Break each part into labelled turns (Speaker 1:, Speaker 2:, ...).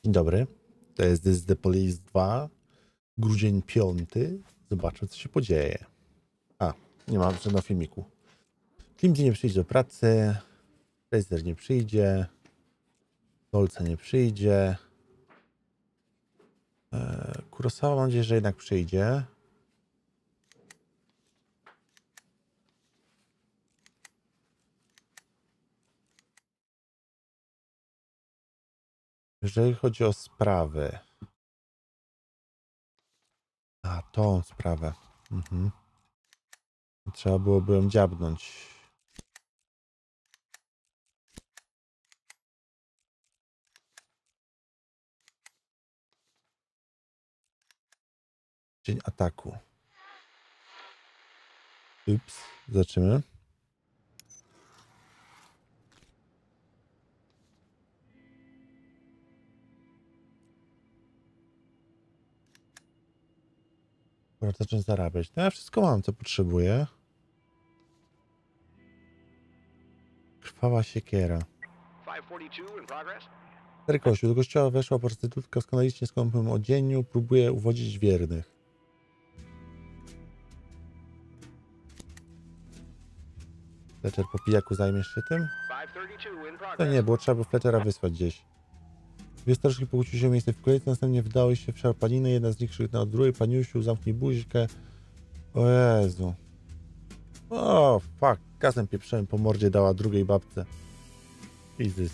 Speaker 1: Dzień dobry, to jest This is the Police 2, grudzień 5. Zobaczę, co się podzieje. Nie mam żadnego filmiku. Klimzy nie przyjdzie do pracy, Fraser nie przyjdzie, Dolce nie przyjdzie. Kurosawa mam nadzieję, że jednak przyjdzie. Jeżeli chodzi o sprawy. Tą sprawę. Trzeba byłoby ją dziabnąć. Dzień ataku. Ups, zobaczymy. Dobra, zacząć zarabiać. No ja wszystko mam, co potrzebuję. Krwawa siekiera. 4 kościół. Do kościoła weszła prostytutka w skandalicznie skąpym odzieniu. Próbuje uwodzić wiernych. Fletcher po pijaku zajmiesz się tym? To nie, było trzeba by Fletchera wysłać gdzieś. Dwie staruszki pokłóciły się o miejsce w kolejce, następnie wdały się w szarpaninę. Jedna z nich krzyknęła od drugiej: Paniusiu, zamknij buźkę. O Jezu. O, fuck. Gazem pieprzem po mordzie dała drugiej babce. Jesus.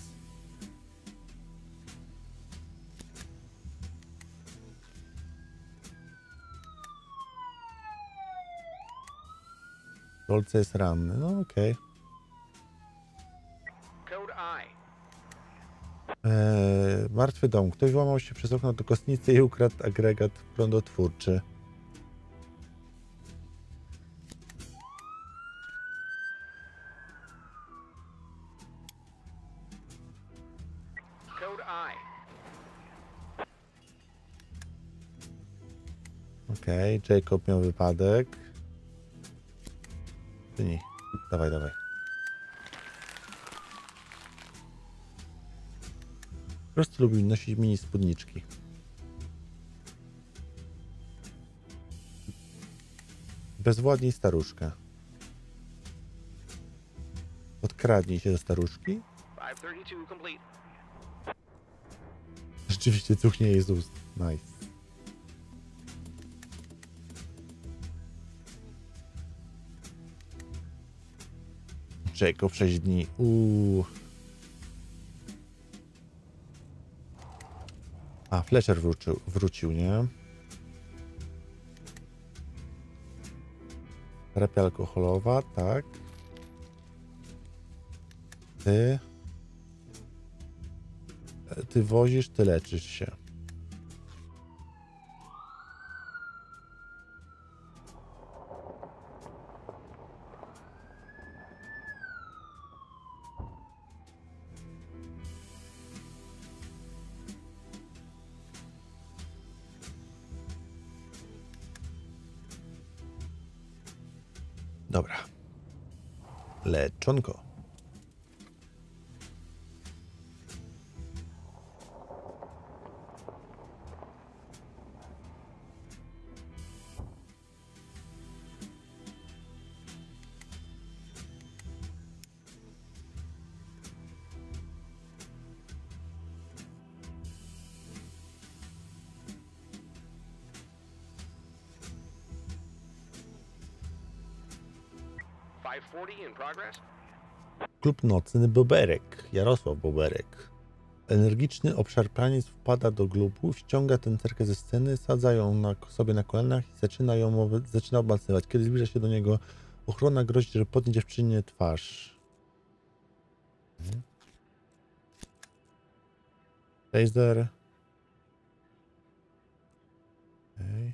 Speaker 1: Dolce jest ranny. No okej. Martwy dom. Ktoś włamał się przez okno do kostnicy i ukradł agregat prądotwórczy. Okej, Jacob miał wypadek. Ty nie. Dawaj, dawaj. Po prostu lubił nosić mini spódniczki. Bezwładnij staruszkę. Podkradnij się do staruszki. Rzeczywiście cuchnie jej z ust. Nice. Jacob 6 dni. Fletcher wrócił, nie? Terapia alkoholowa, tak. Ty wozisz, ty leczysz się. Dobra. Leczonko. Klub nocny Boberek. Jarosław Boberek. Energiczny obszarpaniec wpada do klubu, ściąga tancerkę ze sceny, sadza ją sobie na kolanach i zaczyna obmacywać. Kiedy zbliża się do niego ochrona, grozi, że potnie dziewczynie twarz. Taser. Okay.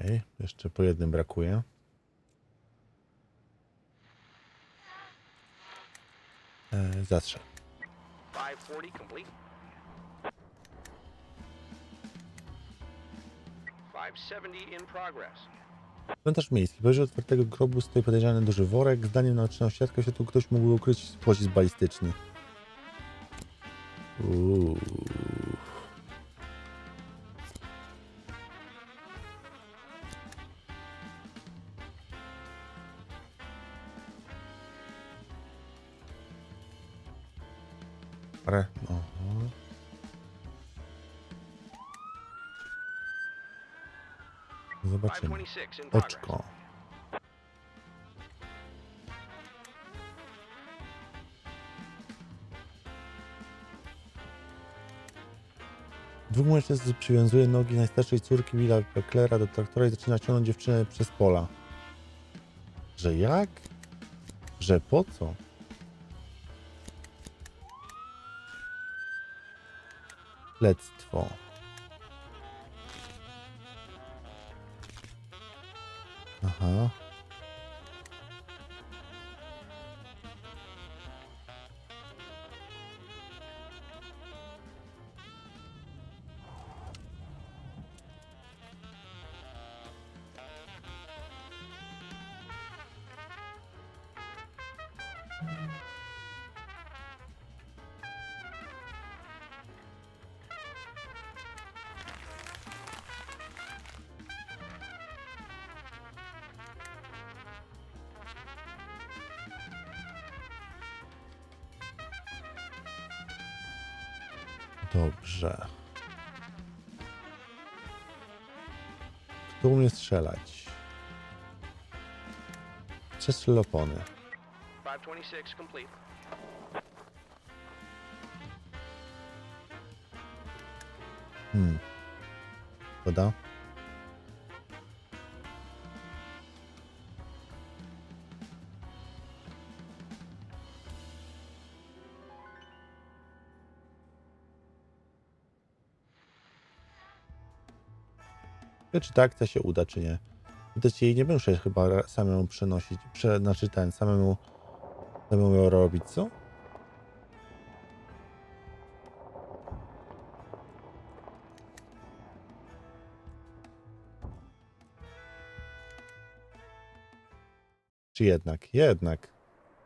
Speaker 1: Okej, jeszcze po jednym brakuje. Zastrzel.
Speaker 2: 540 complete. 570 in progress.
Speaker 1: Cmentarz miejski. Powyżej otwartego grobu stoi podejrzany duży worek. Zdaniem naoczną siatkę się tu ktoś mógł ukryć pocisk balistyczny. Zobaczymy.
Speaker 2: 526 in progress.
Speaker 1: Oczko. Dwóch mężczyzn przywiązuje nogi najstarszej córki Billa Becklera do traktora i zaczyna ciągnąć dziewczynę przez pola. Że jak? Że po co? Śledztwo. Aha. Dobrze. Kto umie strzelać? Przestrzel opony.
Speaker 2: 526 complete.
Speaker 1: Woda? Czy ta akcja się uda, czy nie? Widać, jej nie muszę chyba samemu przenosić, znaczy samemu ją robić, co? Czy jednak? Jednak.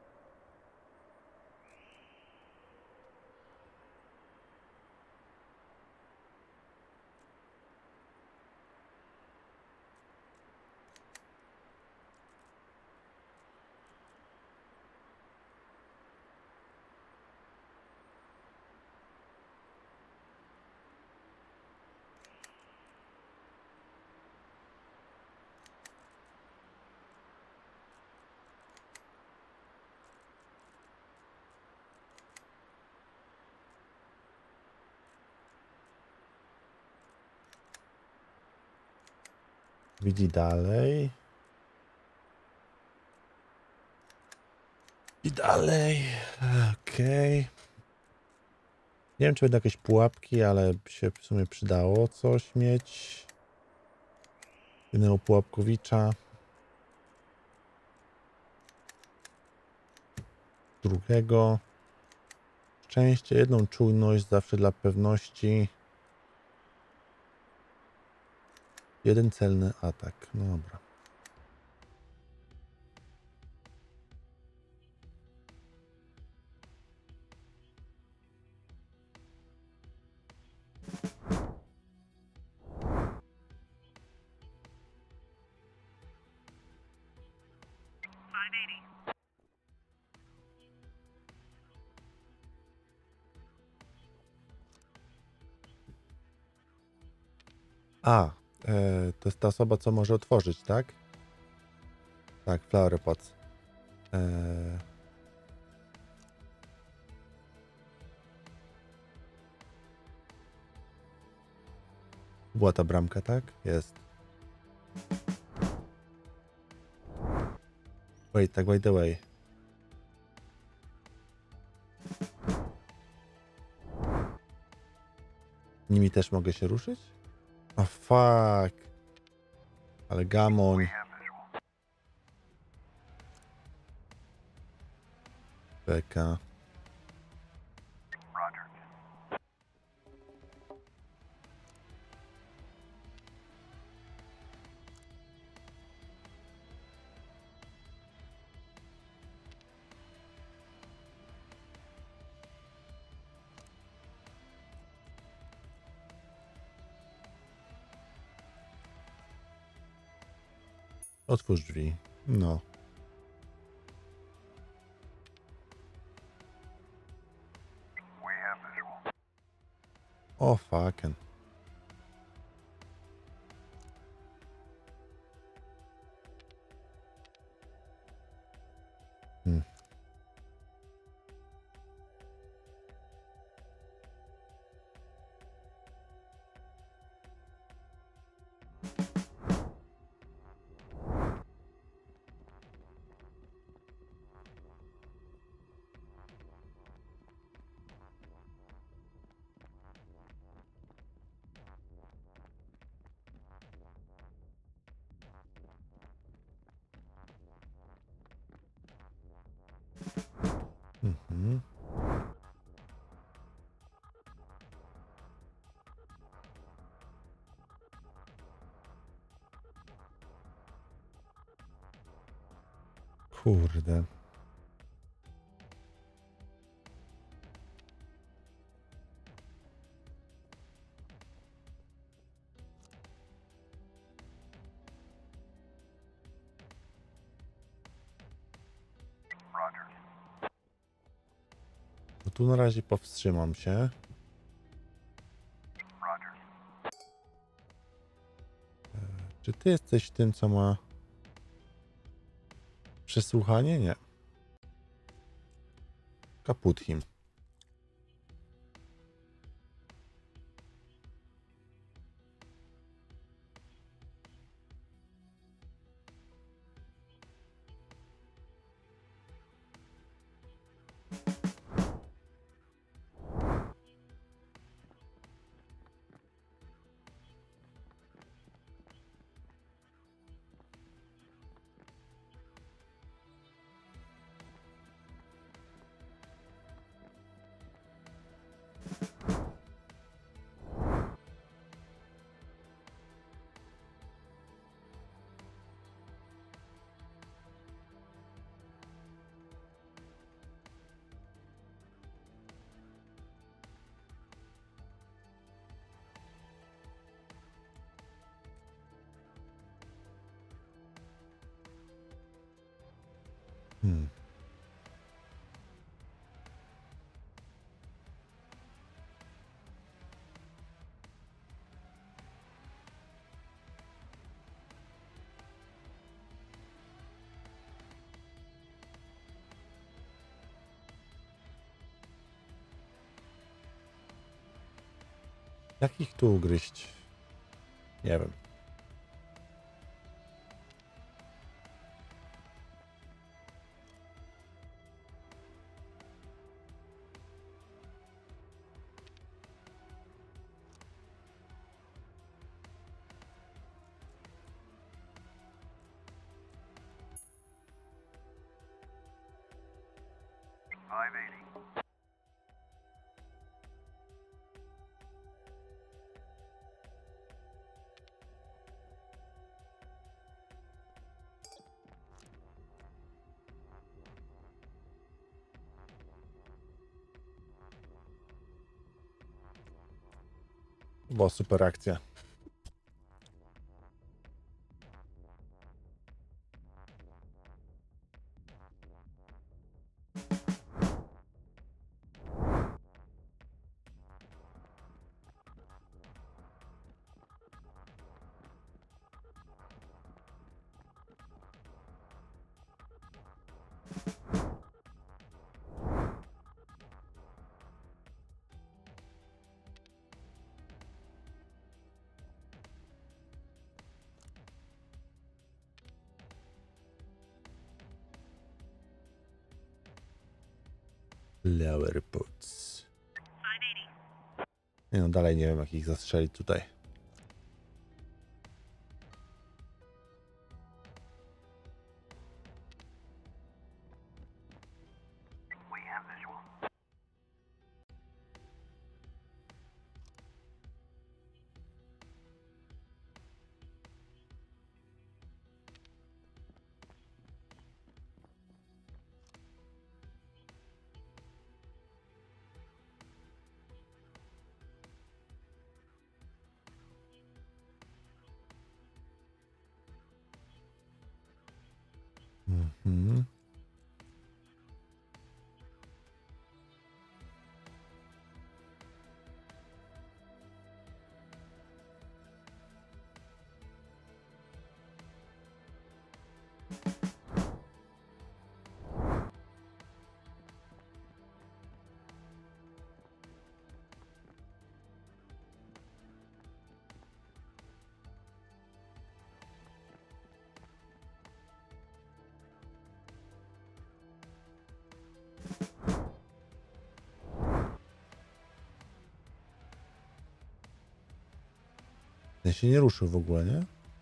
Speaker 1: Widzi dalej. I dalej. Okej. Nie wiem, czy będą jakieś pułapki, ale by się w sumie przydało coś mieć. Jednego pułapkowicza. Drugiego. Szczęście, jedną czujność zawsze dla pewności. Jeden celny atak. No dobra. To jest ta osoba, co może otworzyć, tak? Tak, flower pots. Była ta bramka, tak? Jest. Wait, tak, by the way. Nimi też mogę się ruszyć? O, fuck. Ale gamoń. Beka. Otwórz drzwi. No. O, fucking. Hmm. Mhm. Kurde. No tu na razie powstrzymam się. Czy ty jesteś tym, co ma przesłuchanie? Nie. Kaputhim. Hmm. Jak ich tu ugryźć? Nie wiem. Była super akcja. Lower Boots. Nie no, dalej nie wiem, jak ich zastrzelić tutaj. Ten się nie ruszył w ogóle, nie?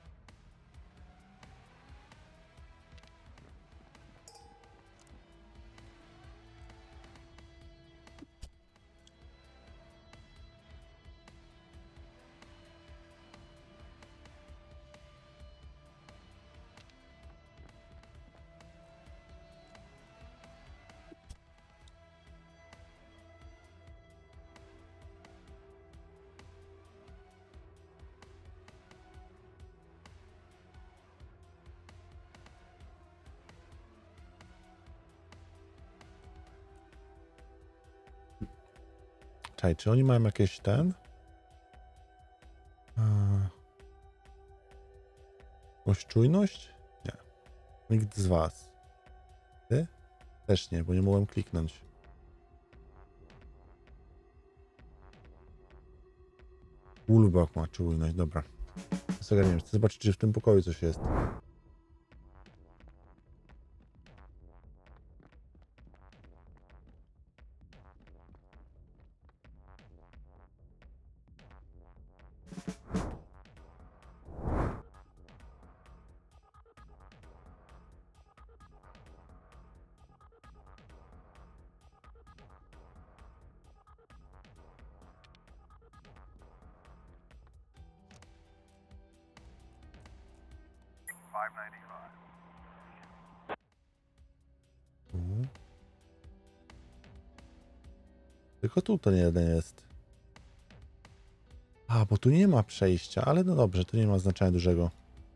Speaker 1: Czekaj, czy oni mają jakieś ten? Jakąś czujność? Nie. Nikt z was. Ty? Też nie, bo nie mogłem kliknąć. Ulbach ma czujność, dobra. Zagadniemy, chcę zobaczyć, czy w tym pokoju coś jest. Tylko tu to nie jeden jest. A, bo tu nie ma przejścia, ale no dobrze, to nie ma znaczenia dużego.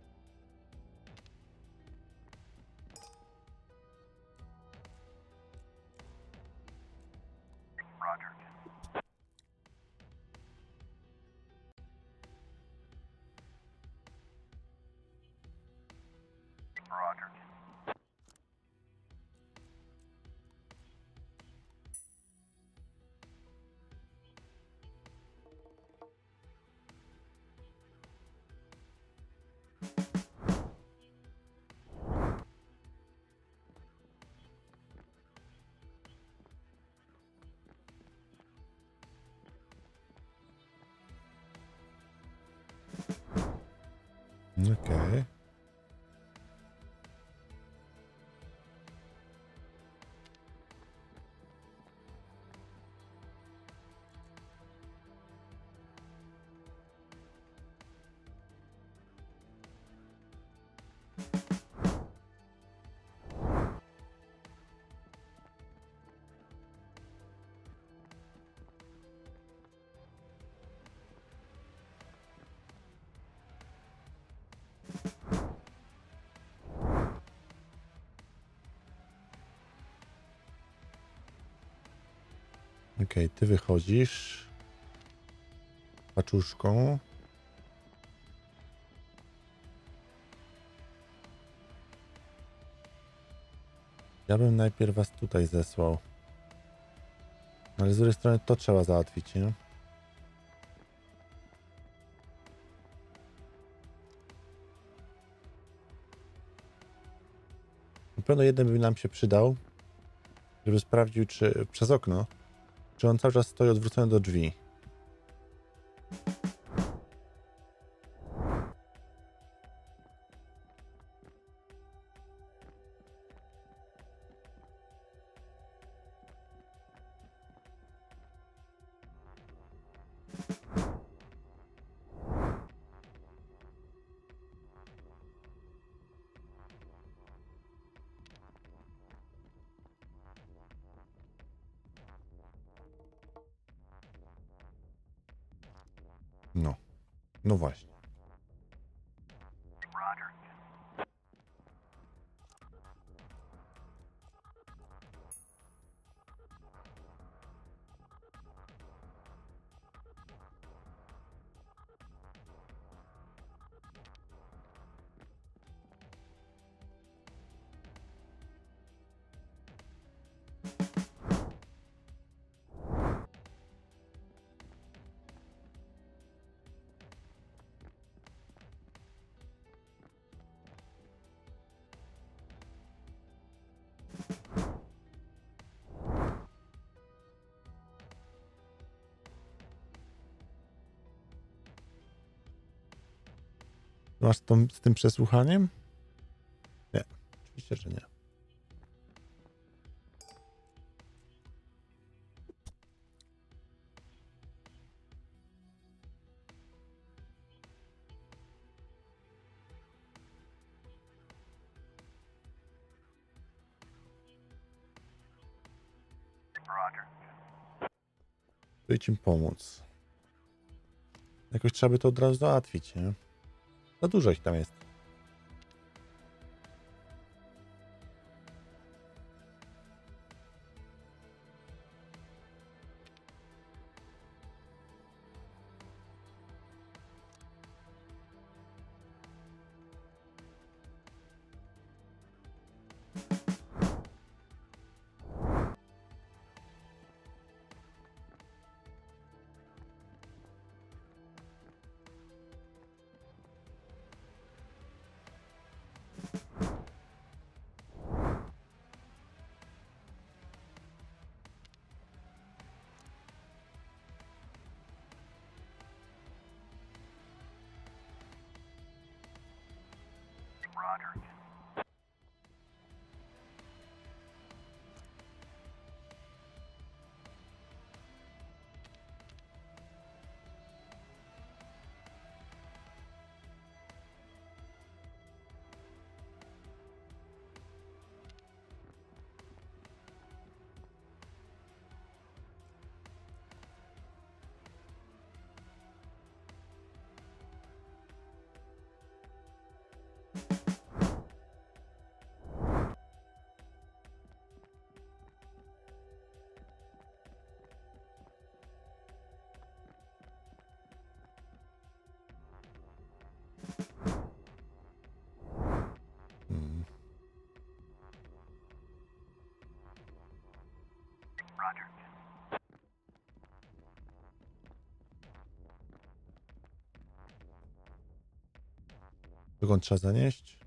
Speaker 1: Okej. Okej, ty wychodzisz paczuszką. Ja bym najpierw was tutaj zesłał. Ale z drugiej strony to trzeba załatwić, nie? Na pewno jeden by nam się przydał, żeby sprawdził, czy przez okno, czy on cały czas stoi odwrócony do drzwi. No, no właśnie. Masz z tym przesłuchaniem? Nie, oczywiście, że nie. Idź im pomóc. Jakoś trzeba by to od razu załatwić, nie? Za dużo ich tam jest. Dokąd trzeba zanieść?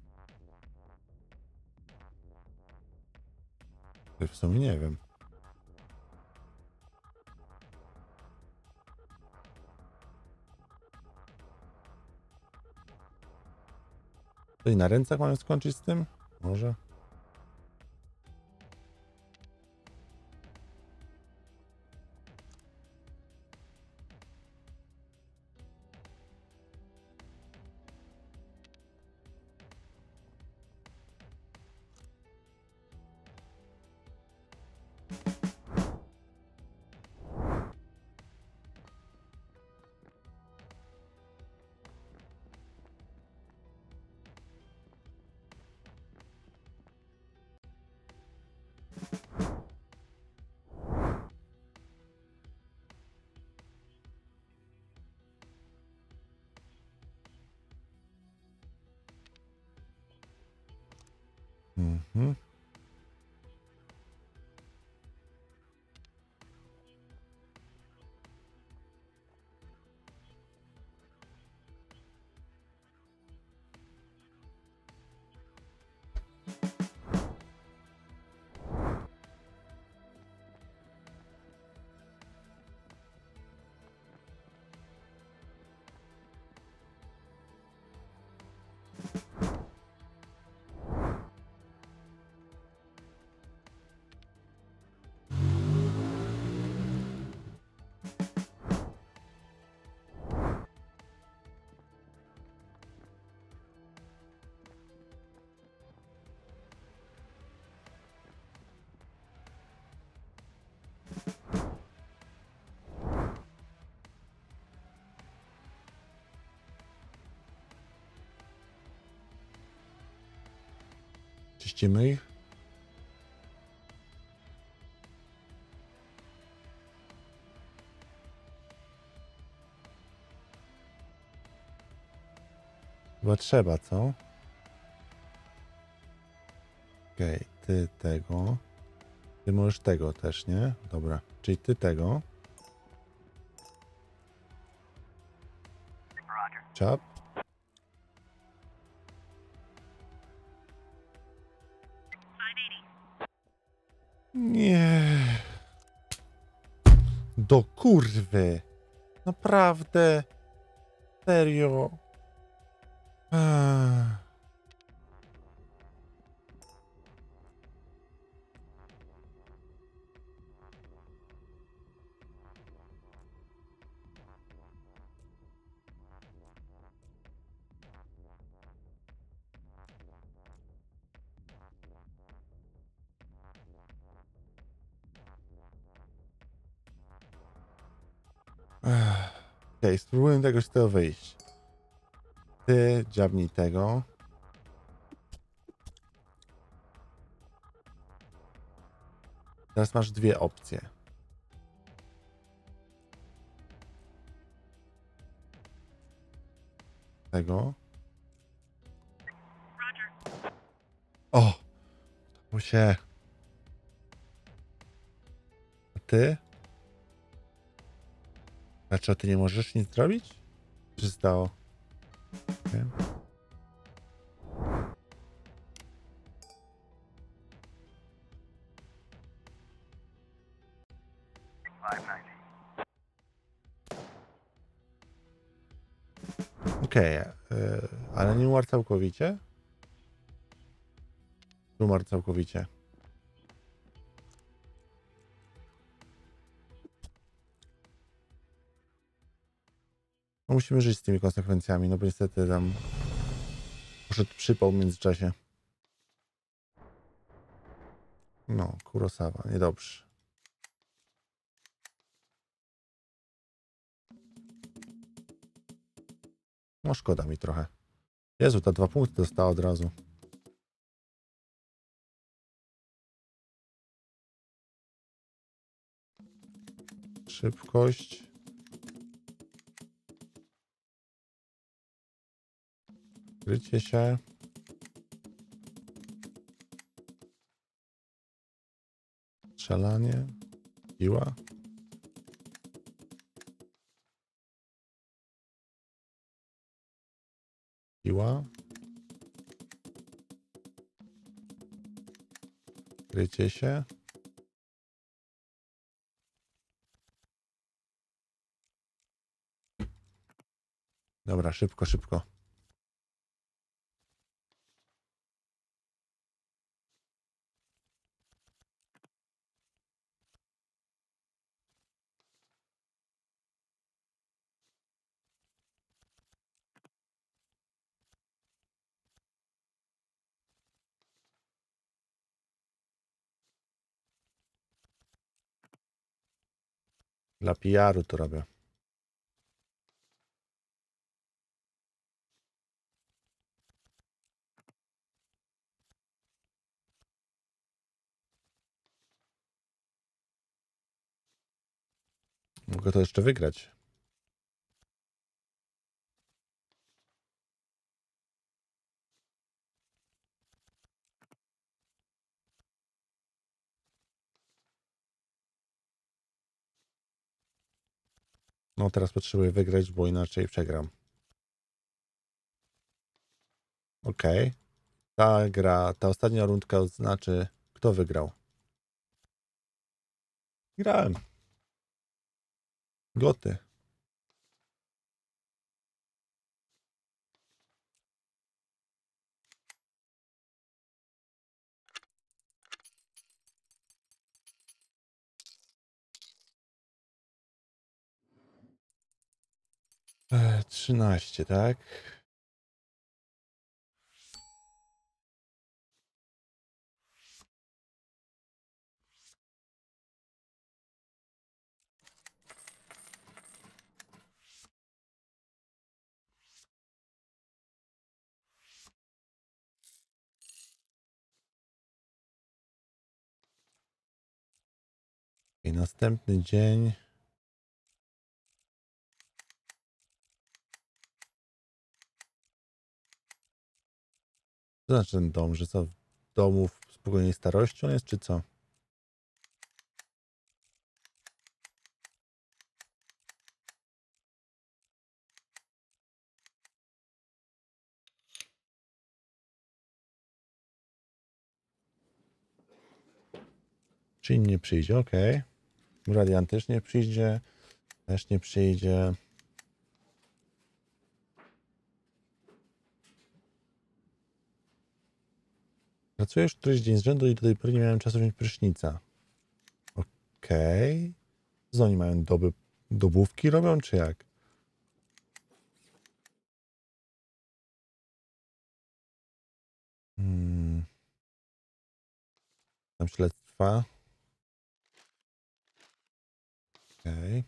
Speaker 1: W sumie nie wiem. To i na rękach mamy skończyć z tym? Może? Mhm. Czyścimy ich. Chyba trzeba, co? Okej, ty tego. Ty możesz tego też, nie? Dobra, czyli ty tego. Czap. Nie. Do kurwy. Naprawdę. Serio. Ech. Okej, spróbuję tego z tego wyjść. Ty dziabnij tego. Teraz masz dwie opcje. Tego. O! Mu się. A ty? Dlaczego ty nie możesz nic zrobić? Co się stało? Nie? Okej, ale nie umarł całkowicie? Umarł całkowicie. No musimy żyć z tymi konsekwencjami, no bo niestety tam poszedł przypał w międzyczasie. No, Kurosawa, niedobrze. No szkoda mi trochę. Jezu, ta 2 punkty dostała od razu. Szybkość. Krycie się. Strzelanie. Siła. Siła. Krycie się. Dobra, szybko, szybko. Dla PR-u to robię. Mogę to jeszcze wygrać. No teraz potrzebuję wygrać, bo inaczej przegram. Okej. Ta gra, ta ostatnia rundka oznaczy, kto wygrał. Grałem. Goty. E, 13, tak? I następny dzień. Co znaczy ten dom, że co? W domu w spokojnej starości on jest, czy co? Czyli nie przyjdzie, okej. Radiant też nie przyjdzie. Też nie przyjdzie. Pracuję już któryś dzień z rzędu i do tej pory nie miałem czasu wziąć prysznica. Okej. Co oni mają dobówki robią, czy jak? Tam śledztwa. Okej.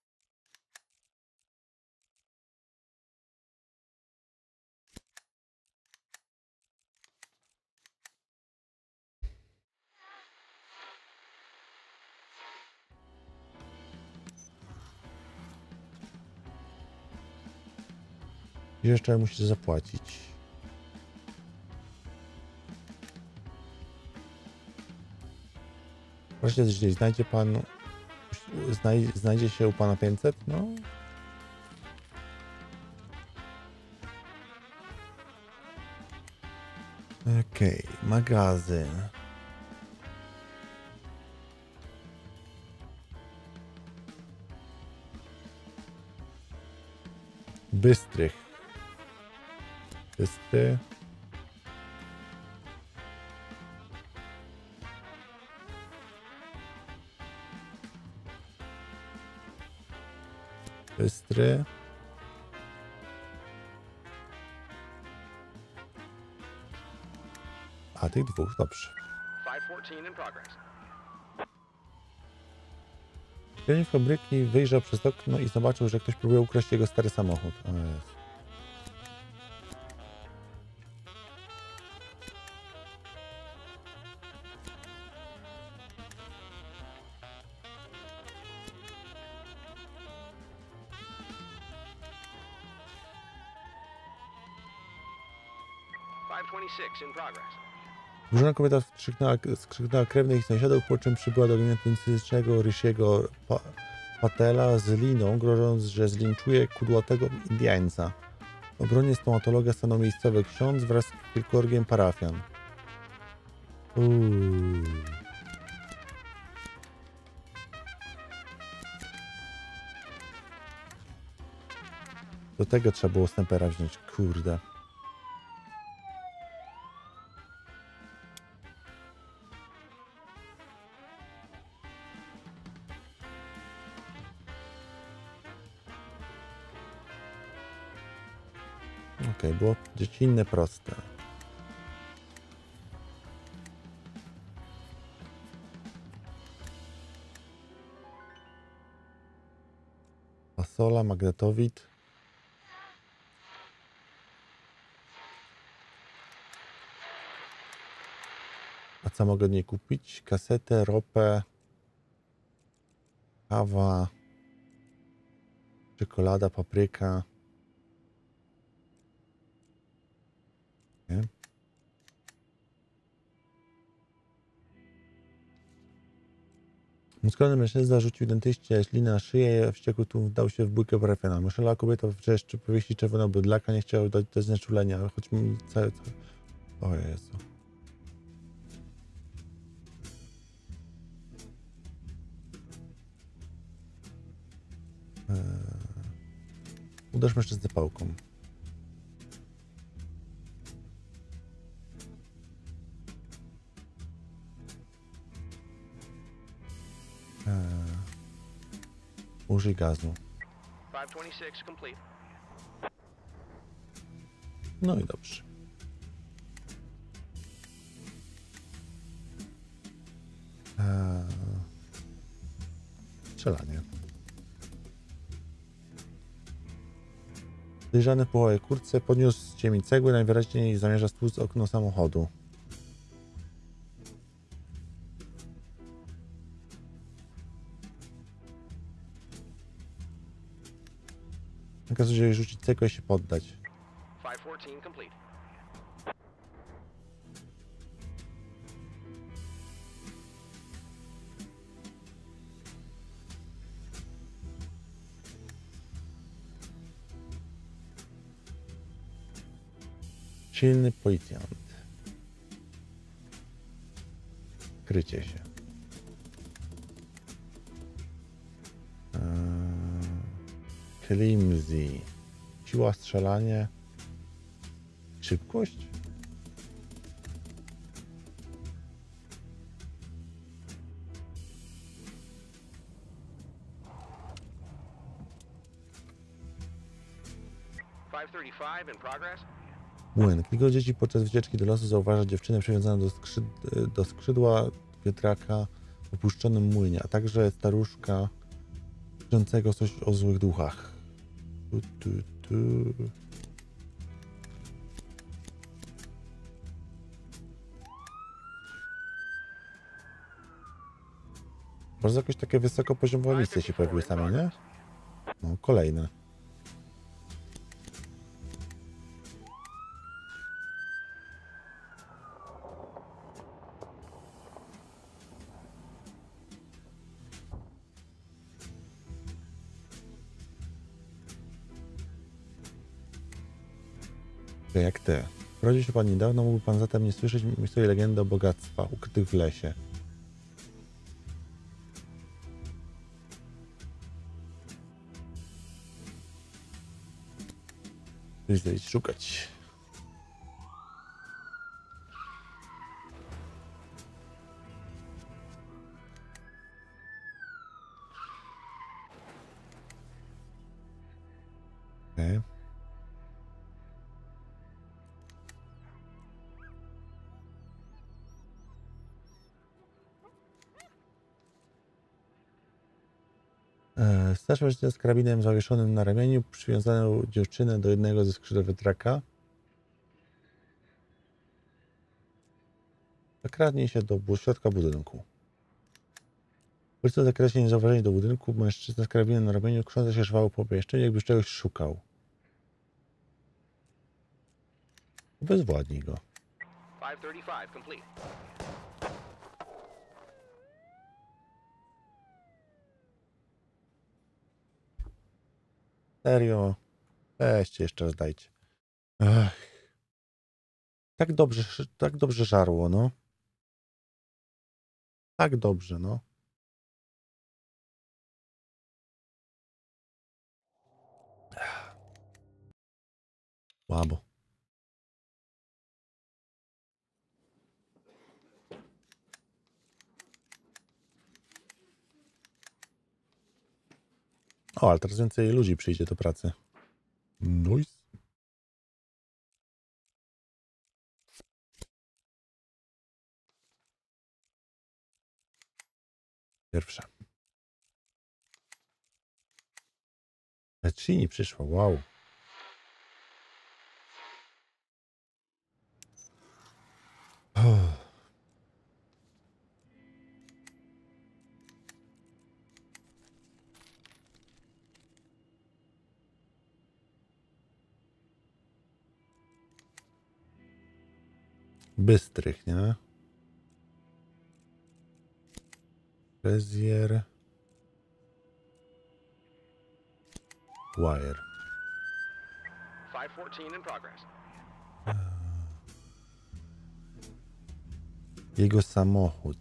Speaker 1: I jeszcze musisz zapłacić. Proszę, jeśli znajdzie pan... Znajdzie się u pana 500? No. Okej, magazyn. Bystrych. Bystry. Bystry. A tych dwóch, dobrze.
Speaker 2: 514 in progress.
Speaker 1: Kierownik fabryki wyjrzał przez okno i zobaczył, że ktoś próbuje ukraść jego stary samochód. O Jezu.
Speaker 2: In progress.
Speaker 1: Burzona kobieta skrzyknęła krewnych i sąsiadów, po czym przybyła do gabinetu dentystycznego Rishiego Patela z liną, grożąc, że zlinczuje kudłatego Indiańca. W obronie stomatologa stanął miejscowy ksiądz wraz z kilkorgiem parafian. Do tego trzeba było snajpera wziąć, kurde. Okej, było dziecinne proste. Fasola, magnetowid. A co mogę od niej kupić? Kasetę, ropę, kawa, czekolada, papryka. Nie? Muskulny mężczyzna rzucił dentyście ślinę na szyję, wściekły tu dał się w bójkę parafiana. Myślała kobieta wrzeszczy powieści czerwonego bydlaka, nie chciała dać do znieczulenia, choć mi całe... O Jezu. Uderz mężczyznę pałką. Użyj gazu.
Speaker 2: 526 complete.
Speaker 1: No i dobrze. Strzelanie. Podejrzany w połowie kurtce podniósł z ziemi cegły, najwyraźniej zamierza stłuc okno samochodu. Nakazuje jej rzucić cegłę i się poddać.
Speaker 2: 514 complete.
Speaker 1: Silny policjant. Krycie się. Flimsy. Siła, strzelanie. Szybkość?
Speaker 2: 535 in progress.
Speaker 1: Młyn. Kilku dzieci podczas wycieczki do lasu zauważa dziewczynę przywiązaną do skrzydła wiatraka w opuszczonym młynie, a także staruszka krzyczącego coś o złych duchach. Tu. Może jakieś takie wysokopoziomowe misje się pojawiły same, nie? No, kolejne. Jak ty. Urodził się pan niedawno, mógłby pan zatem nie słyszeć swojej legendy o bogactwa ukrytych w lesie. Iść szukać. Okay. Starszy mężczyzna z karabinem zawieszonym na ramieniu przywiązano dziewczynę do jednego ze skrzydeł wiatraka. Zakradnie się do środka budynku. Policja zakresie niezauważenie do budynku. Mężczyzna z karabinem na ramieniu krząta się żwało po pomieszczeniu, jakby czegoś szukał. Obezwładnij go.
Speaker 2: 535 complete.
Speaker 1: Serio? Weźcie jeszcze raz dajcie. Ech. Tak dobrze żarło, no. Tak dobrze, no. Słabo. O, ale teraz więcej ludzi przyjdzie do pracy. Nice. Pierwsza. Lecini przyszła, wow. Oh. Bystrych, nie? Bezier. Wire.
Speaker 2: 514 in progress.
Speaker 1: Jego samochód.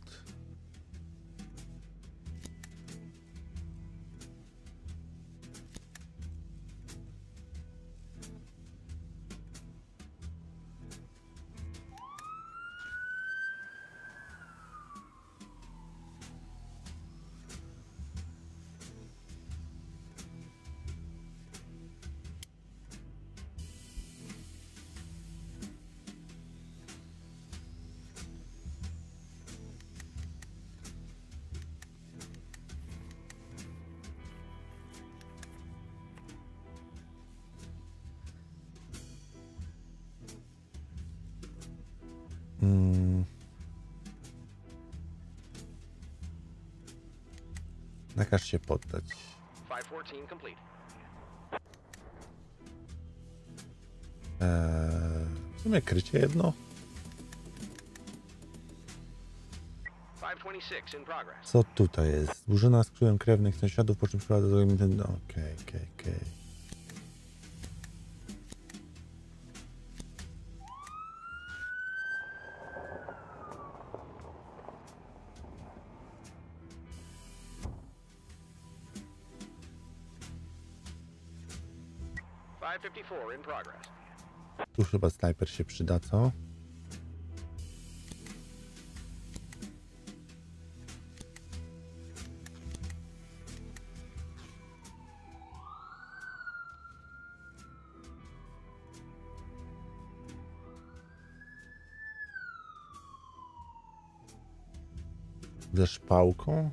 Speaker 1: Nakaż się poddać.
Speaker 2: 514 complete.
Speaker 1: W sumie krycie jedno.
Speaker 2: 526 in progress.
Speaker 1: Co tutaj jest? Burzyna z królem krewnych sąsiadów, po czym przypada do Nintendo. Okej.
Speaker 2: In progress.
Speaker 1: Tu chyba snajper się przyda, co? Ze szpałką.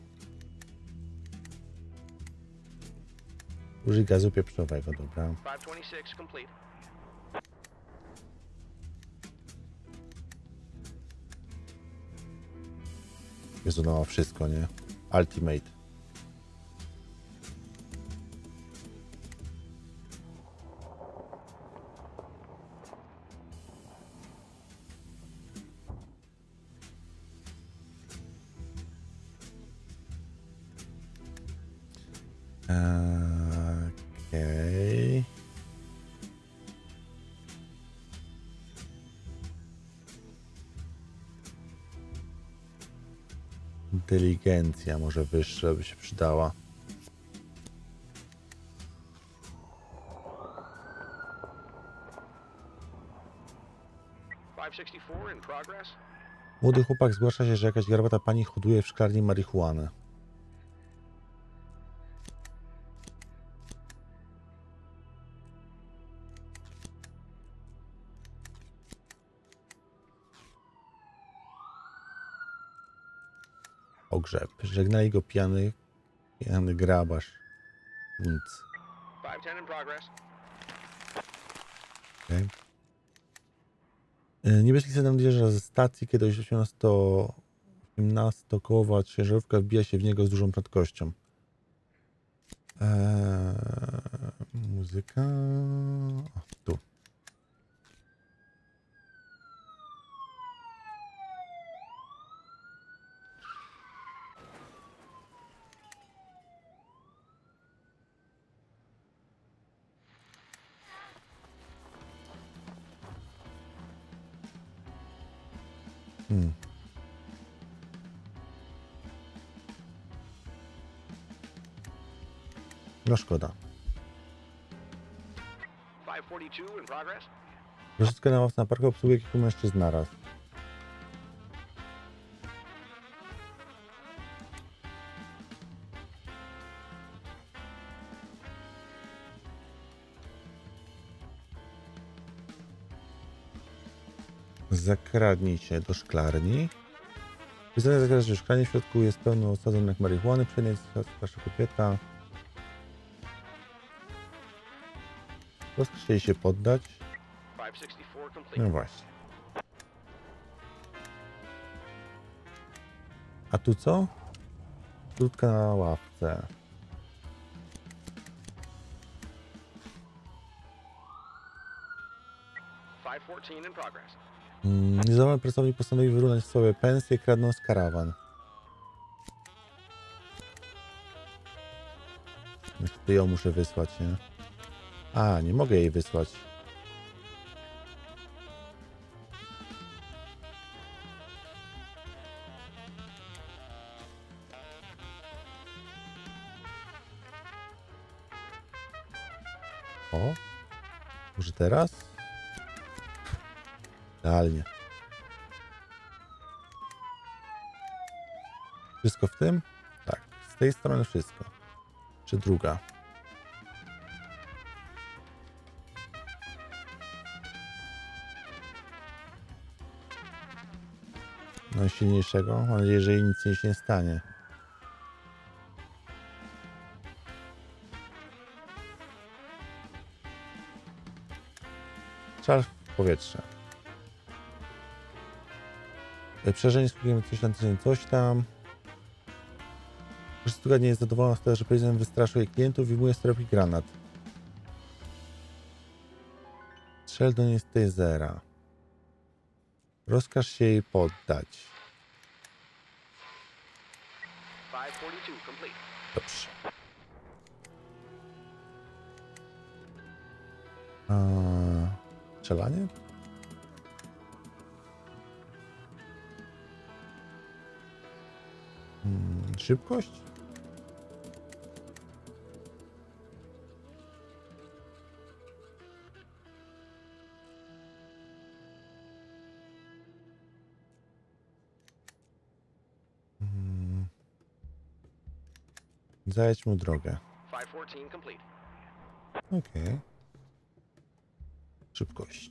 Speaker 1: Użyj gazu pieprzowego, dobra.
Speaker 2: 526 complete.
Speaker 1: Jezu, no wszystko, nie? Ultimate. Okej. Inteligencja może wyższa by się przydała.
Speaker 2: In progress.
Speaker 1: Młody chłopak zgłasza się, że jakaś garbata pani hoduje w szklarni marihuanę. Pogrzeb. Żegnali go pijany grabarz. Unc.
Speaker 2: 510 in progress.
Speaker 1: Okay. Niebieski sedan odjeżdża ze stacji, kiedy 18-kołowa ciężarówka wbija się w niego z dużą prędkością. Muzyka... O, tu. No szkoda.
Speaker 2: 542 in progress.
Speaker 1: Troszeczkę na ławce na parku obsługuje kilku mężczyzn naraz. Zakradnij się do szklarni. Wyzwanie zakradać się do szklarni. W środku jest pełno osadzonek marihuany. Przednia jest starsza kobieta. Chcieli się poddać.
Speaker 2: 564 complete.
Speaker 1: No właśnie. A tu co? Krótka na ławce.
Speaker 2: In progress.
Speaker 1: Niezawodny pracownik postanowił wyrównać sobie pensję, kradnąc karawan. Niestety ją muszę wysłać, nie? A, nie mogę jej wysłać. O, może teraz? Idealnie. Wszystko w tym? Tak, z tej strony wszystko. Czy druga? Najsilniejszego? Mam nadzieję, że jej nic się nie stanie. Czar w powietrze. Przerażenie skutkiem coś tam. Prostytutka nie jest zadowolona z tego, że policjant wystraszył jej klientów i wyjmuje z torebki granat. Strzel do niej z tasera. Rozkaż się jej poddać.
Speaker 2: 542 complete.
Speaker 1: Dobrze. Strzelanie? Szybkość? Zajedź mu drogę.
Speaker 2: 514 complete.
Speaker 1: Okej. Szybkość.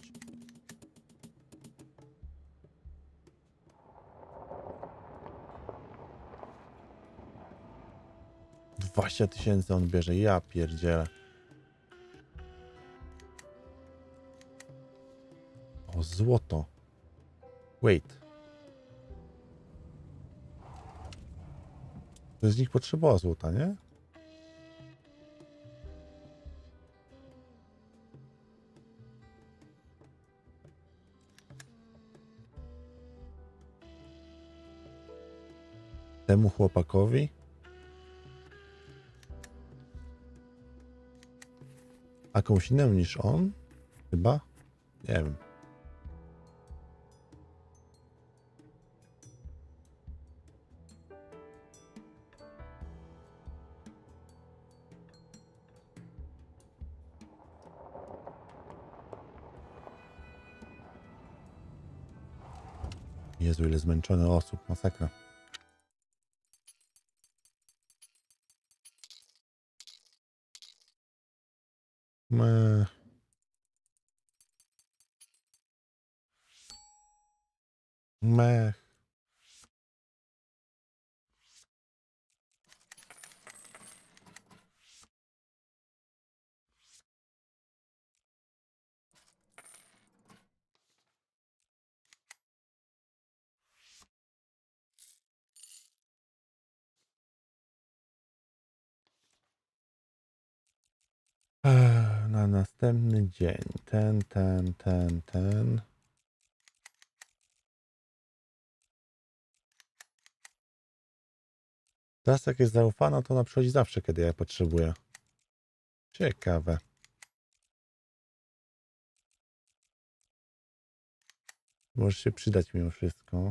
Speaker 1: 20 000 on bierze, ja pierdzielę. O, złoto. Wait. To z nich potrzebowała złota, nie? Temu chłopakowi? A komuś innemu niż on? Chyba? Nie wiem. Jezu, ile zmęczone osób, masakra. Mech. Mech. Na następny dzień. Ten. Teraz jak jest zaufana, to ona przychodzi zawsze, kiedy ja potrzebuję. Ciekawe. Może się przydać mimo wszystko.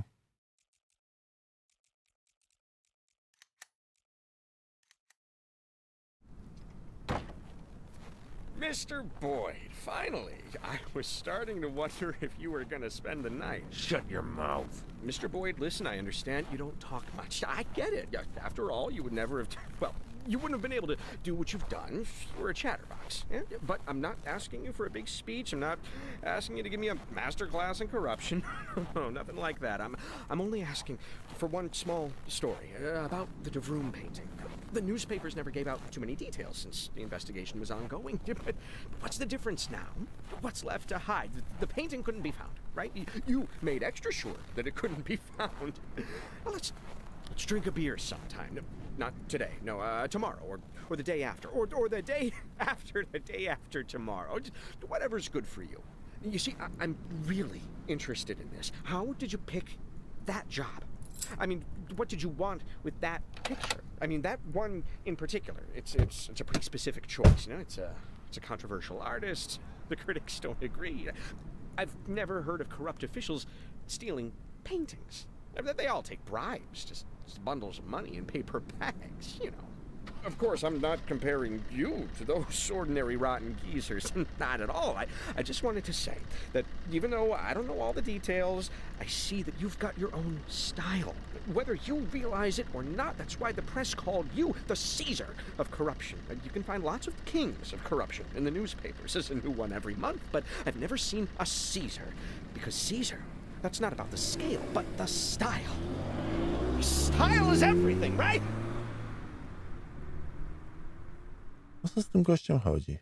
Speaker 2: Mr. Boyd, finally. I was starting to wonder if you were gonna spend the night.
Speaker 3: Shut your mouth.
Speaker 2: Mr. Boyd, listen, I understand you don't talk much. I get it. After all, you would never have... Well, you wouldn't have been able to do what you've done if you were a chatterbox. Yeah? But I'm not asking you for a big speech. I'm not asking you to give me a master class in corruption. No, nothing like that. I'm only asking for one small story about the De Vroom painting. The newspapers never gave out too many details since the investigation was ongoing. But what's the difference now? What's left to hide? The painting couldn't be found, right? You made extra sure that it couldn't be found. Well, let's drink a beer sometime. Not today, no, tomorrow, or the day after, or the day after the day after tomorrow. Just whatever's good for you. You see, I'm really interested in this. How did you pick that job? I mean, what did you want with that picture? I mean, that one in particular. It's a pretty specific choice. You know, it's a controversial artist. The critics don't agree. I've never heard of corrupt officials stealing paintings. They all take bribes, just bundles of money in paper bags, you know. Of course, I'm not comparing you to those ordinary rotten geezers. Not at all. I just wanted to say that even though I don't know all the details, I see that you've got your own style. Whether you realize it or not, that's why the press called you the Caesar of corruption. And you can find lots of kings of corruption in the newspapers. There's a new one every month, but I've never seen a Caesar. Because Caesar, that's not about the scale, but the style. Style is everything, right?
Speaker 1: O co z tym gościem chodzi?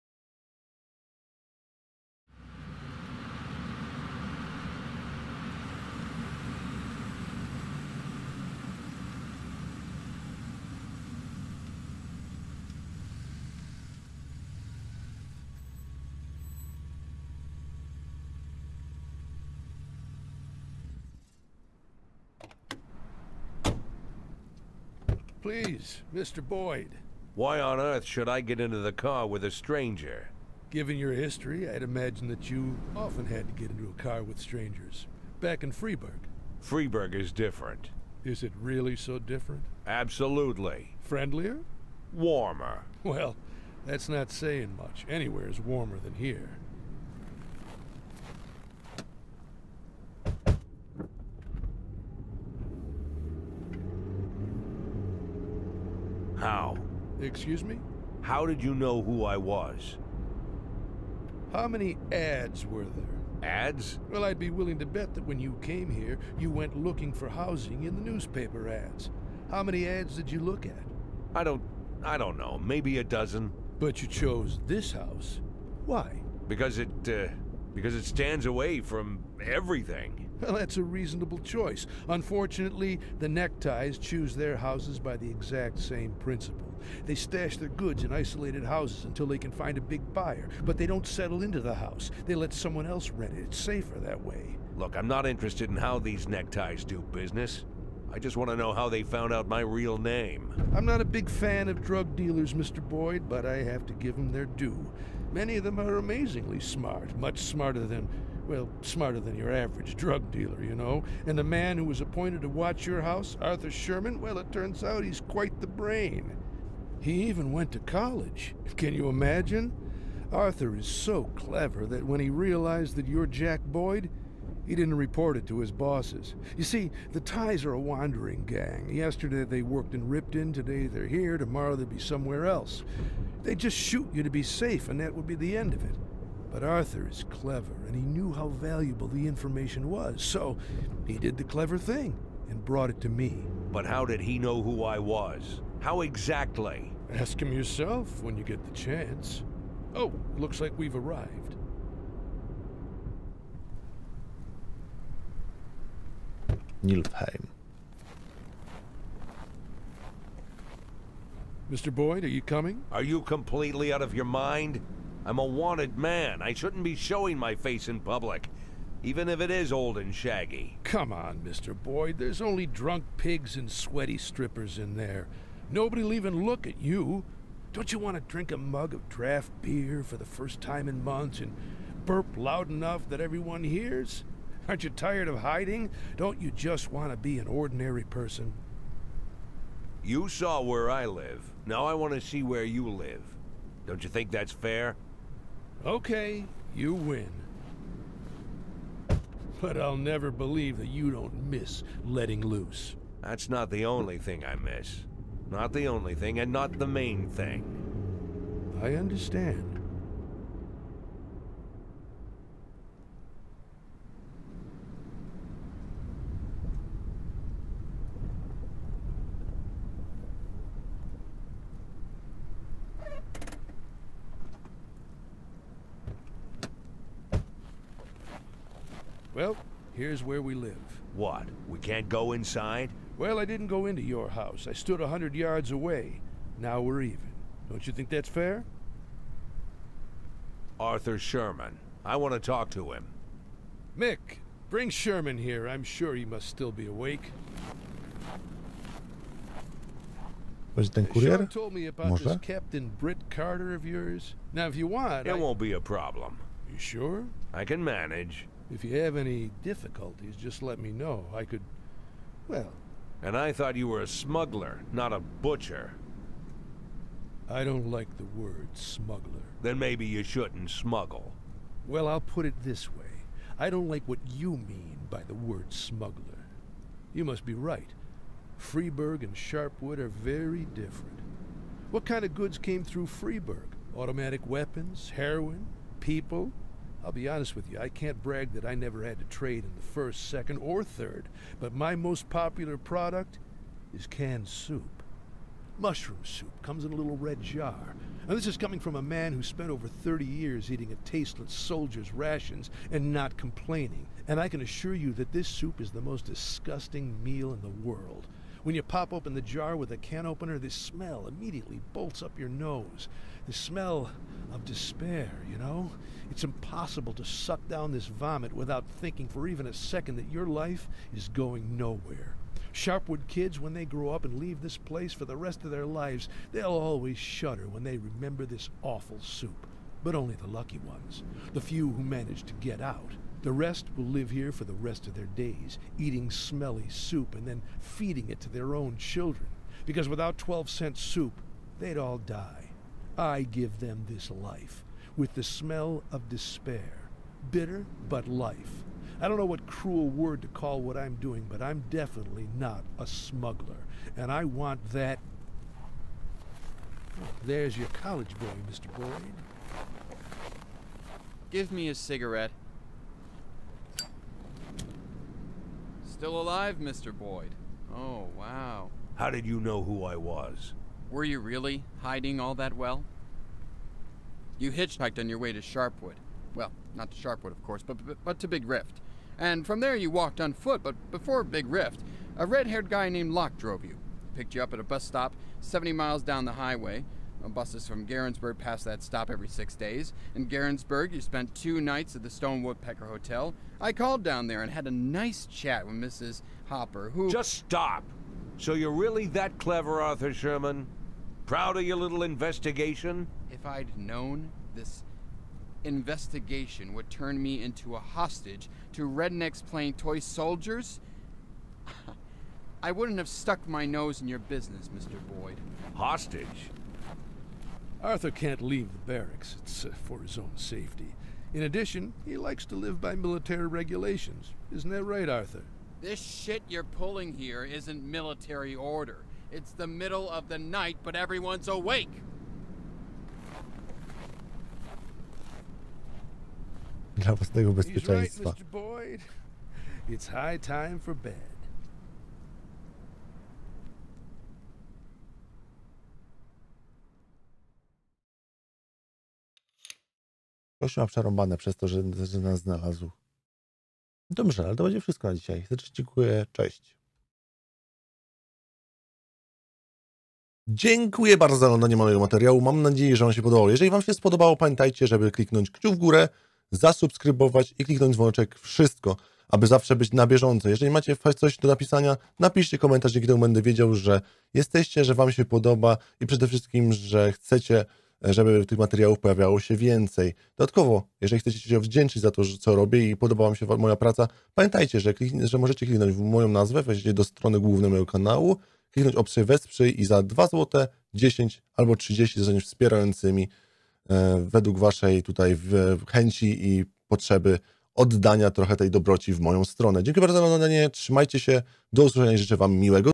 Speaker 4: Please, Mr. Boyd.
Speaker 3: Why on earth should I get into the car with a stranger?
Speaker 4: Given your history, I'd imagine that you often had to get into a car with strangers. Back in Freeburg.
Speaker 3: Freeburg is different.
Speaker 4: Is it really so different?
Speaker 3: Absolutely.
Speaker 4: Friendlier?
Speaker 3: Warmer.
Speaker 4: Well, that's not saying much. Anywhere is warmer than here.
Speaker 3: How?
Speaker 4: Excuse me?
Speaker 3: How did you know who I was?
Speaker 4: How many ads were there?
Speaker 3: Ads?
Speaker 4: Well, I'd be willing to bet that when you came here, you went looking for housing in the newspaper ads. How many ads did you look at?
Speaker 3: I don't I don't know, maybe a dozen.
Speaker 4: But you chose this house. Why?
Speaker 3: Because it stands away from everything.
Speaker 4: Well, that's a reasonable choice. Unfortunately, the neckties choose their houses by the exact same principle. They stash their goods in isolated houses until they can find a big buyer, but they don't settle into the house. They let someone else rent it. It's safer that way.
Speaker 3: Look, I'm not interested in how these neckties do business. I just want to know how they found out my real name.
Speaker 4: I'm not a big fan of drug dealers, Mr. Boyd, but I have to give them their due. Many of them are amazingly smart, much smarter than, well, smarter than your average drug dealer, you know? And the man who was appointed to watch your house, Arthur Sherman, well, it turns out he's quite the brain. He even went to college. Can you imagine? Arthur is so clever that when he realized that you're Jack Boyd, he didn't report it to his bosses. You see, the Ties are a wandering gang. Yesterday they worked in Ripton, today they're here, tomorrow they'll be somewhere else. They'd just shoot you to be safe, and that would be the end of it. But Arthur is clever, and he knew how valuable the information was, so he did the clever thing and brought it to me.
Speaker 3: But how did he know who I was? How exactly?
Speaker 4: Ask him yourself when you get the chance. Oh, looks like we've arrived.
Speaker 1: Nilfheim.
Speaker 4: Mr. Boyd, are you coming?
Speaker 3: Are you completely out of your mind? I'm a wanted man. I shouldn't be showing my face in public, even if it is old and shaggy.
Speaker 4: Come on, Mr. Boyd. There's only drunk pigs and sweaty strippers in there. Nobody'll even look at you. Don't you want to drink a mug of draft beer for the first time in months and burp loud enough that everyone hears? Aren't you tired of hiding? Don't you just want to be an ordinary person?
Speaker 3: You saw where I live. Now I want to see where you live. Don't you think that's fair?
Speaker 4: Okay, you win. But I'll never believe that you don't miss letting loose.
Speaker 3: That's not the only thing I miss. Not the only thing, and not the main thing.
Speaker 4: I understand. Well, here's where we live.
Speaker 3: What? We can't go inside?
Speaker 4: Well, I didn't go into your house. I stood 100 yards away. Now we're even. Don't you think that's fair?
Speaker 3: Arthur Sherman. I want to talk to him.
Speaker 4: Mick, bring Sherman here. I'm sure he must still be awake.
Speaker 1: Będzie ten kurier?
Speaker 4: Sean told me about
Speaker 1: Może?
Speaker 4: this Captain Britt Carter of yours. Now, if you want,
Speaker 3: It won't be a problem.
Speaker 4: You sure?
Speaker 3: I can manage.
Speaker 4: If you have any difficulties, just let me know. I could, well,
Speaker 3: And I thought you were a smuggler, not a butcher.
Speaker 4: I don't like the word smuggler.
Speaker 3: Then maybe you shouldn't smuggle.
Speaker 4: Well, I'll put it this way. I don't like what you mean by the word smuggler. You must be right. Freeburg and Sharpwood are very different. What kind of goods came through Freeburg? Automatic weapons, heroin, people? I'll be honest with you, I can't brag that I never had to trade in the first, second, or third, but my most popular product is canned soup. Mushroom soup comes in a little red jar. Now this is coming from a man who spent over 30 years eating a tasteless soldier's rations and not complaining. And I can assure you that this soup is the most disgusting meal in the world. When you pop open the jar with a can opener, this smell immediately bolts up your nose. The smell of despair, you know? It's impossible to suck down this vomit without thinking for even a second that your life is going nowhere. Sharpwood kids, when they grow up and leave this place for the rest of their lives, they'll always shudder when they remember this awful soup. But only the lucky ones, the few who manage to get out. The rest will live here for the rest of their days, eating smelly soup and then feeding it to their own children. Because without 12-cent soup, they'd all die. I give them this life, with the smell of despair. Bitter, but life. I don't know what cruel word to call what I'm doing, but I'm definitely not a smuggler. And I want that... Oh, there's your college boy, Mr. Boyd.
Speaker 5: Give me a cigarette. Still alive, Mr. Boyd? Oh, wow.
Speaker 3: How did you know who I was?
Speaker 5: Were you really hiding all that well? You hitchhiked on your way to Sharpwood. Well, not to Sharpwood, of course, but to Big Rift. And from there you walked on foot, but before Big Rift, a red-haired guy named Locke drove you. Picked you up at a bus stop 70 miles down the highway. Buses from Garensburg pass that stop every 6 days. In Garensburg, you spent 2 nights at the Stone Woodpecker Hotel. I called down there and had a nice chat with Mrs. Hopper, who...
Speaker 3: Just stop. So you're really that clever, Arthur Sherman? Proud of your little investigation?
Speaker 5: If I'd known this investigation would turn me into a hostage to rednecks playing toy soldiers, I wouldn't have stuck my nose in your business, Mr. Boyd.
Speaker 3: Hostage?
Speaker 4: Arthur can't leave the barracks. It's for his own safety. In addition, he likes to live by military regulations. Isn't that right, Arthur?
Speaker 5: This shit you're pulling here isn't military order. It's the middle of the night, but everyone's awake.
Speaker 1: Dla własnego
Speaker 4: He's right,
Speaker 1: bezpieczeństwa.
Speaker 4: Mr. Boyd. It's high time for bed.
Speaker 1: Gościu ma przerąbane przez to, że nas znalazł. Dobrze, ale to będzie wszystko na dzisiaj. Serdecznie dziękuję. Cześć. Dziękuję bardzo za oglądanie mojego materiału. Mam nadzieję, że wam się podobało. Jeżeli wam się spodobało, pamiętajcie, żeby kliknąć kciuk w górę, zasubskrybować i kliknąć dzwoneczek. Wszystko, aby zawsze być na bieżąco. Jeżeli macie coś do napisania, napiszcie komentarz, dzięki temu będę wiedział, że jesteście, że wam się podoba i przede wszystkim, że chcecie, żeby tych materiałów pojawiało się więcej. Dodatkowo, jeżeli chcecie się wdzięczyć za to, co robię i podoba wam się moja praca, pamiętajcie, że możecie kliknąć w moją nazwę, wejdziecie do strony głównej mojego kanału, kliknąć opcję wesprzyj i za 2 zł, 10 albo 30 zostaniesz wspierającymi według waszej tutaj chęci i potrzeby oddania trochę tej dobroci w moją stronę. Dziękuję bardzo za oglądanie, trzymajcie się, do usłyszenia i życzę wam miłego.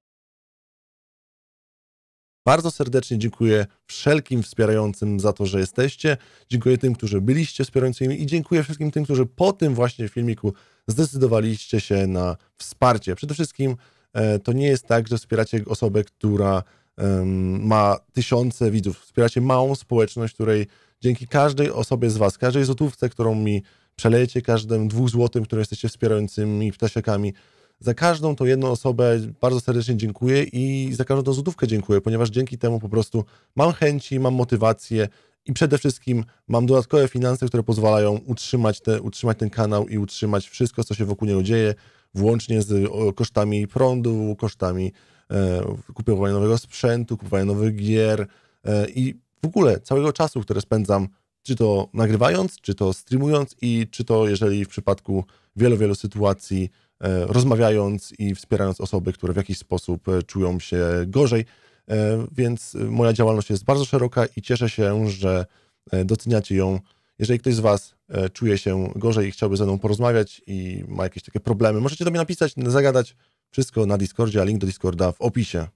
Speaker 1: Bardzo serdecznie dziękuję wszelkim wspierającym za to, że jesteście. Dziękuję tym, którzy byliście wspierającymi i dziękuję wszystkim tym, którzy po tym właśnie filmiku zdecydowaliście się na wsparcie. Przede wszystkim to nie jest tak, że wspieracie osobę, która ma tysiące widzów. Wspieracie małą społeczność, której dzięki każdej osobie z was, każdej złotówce, którą mi przelejecie, każdym 2 złotym, które jesteście wspierającymi ptasiakami, za każdą tą jedną osobę bardzo serdecznie dziękuję i za każdą tą złotówkę dziękuję, ponieważ dzięki temu po prostu mam chęci, mam motywację i przede wszystkim mam dodatkowe finanse, które pozwalają utrzymać ten kanał i utrzymać wszystko, co się wokół niego dzieje, włącznie z kosztami prądu, kosztami kupowania nowego sprzętu, kupowania nowych gier i w ogóle całego czasu, które spędzam, czy to nagrywając, czy to streamując i czy to, jeżeli w przypadku wielu sytuacji rozmawiając i wspierając osoby, które w jakiś sposób czują się gorzej. Więc moja działalność jest bardzo szeroka i cieszę się, że doceniacie ją. Jeżeli ktoś z was czuje się gorzej i chciałby ze mną porozmawiać i ma jakieś takie problemy, możecie do mnie napisać, zagadać. Wszystko na Discordzie, a link do Discorda w opisie.